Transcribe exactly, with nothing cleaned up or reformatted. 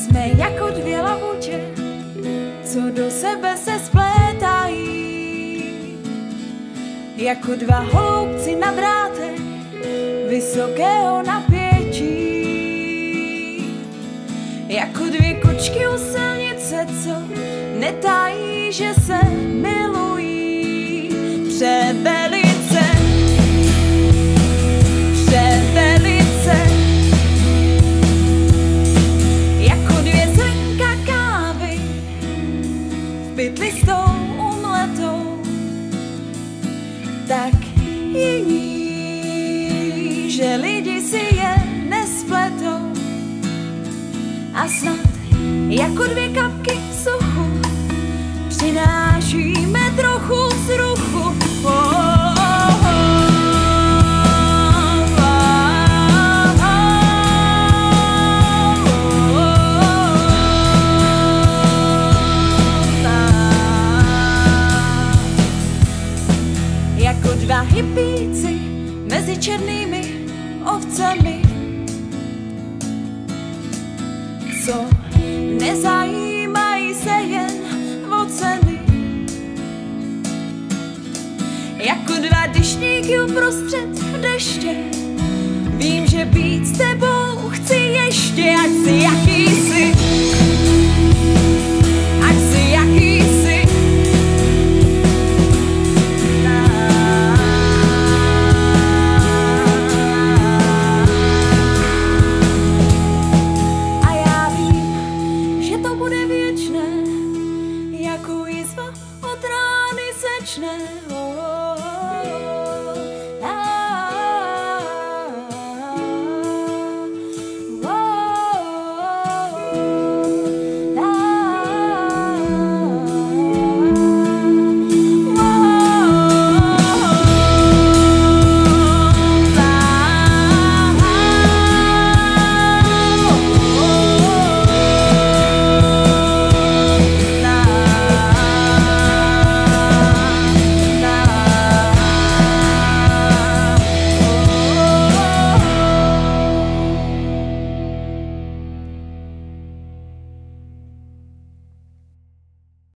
Jsme jako dvě labuče, co do sebe se splétají, jako dva hloubci na drátech vysokého napětí, jako dvě kočky u silnice, co netají, že se milují. Převelice, převelice, jako dvě zrnka kávy v pytli s tou omletou, tak jiní, že lidi si je nespletou. A snad jako dvě kapky v suchu přinášíme trochu vzruchu. Oh, oh, oh, oh, oh, jako dva hippíci mezi černými ovcemi, co nezajímají se jen o ceny, jako dva deštníky uprostřed deště. Vím, že být s tebou chci ještě, ať si jak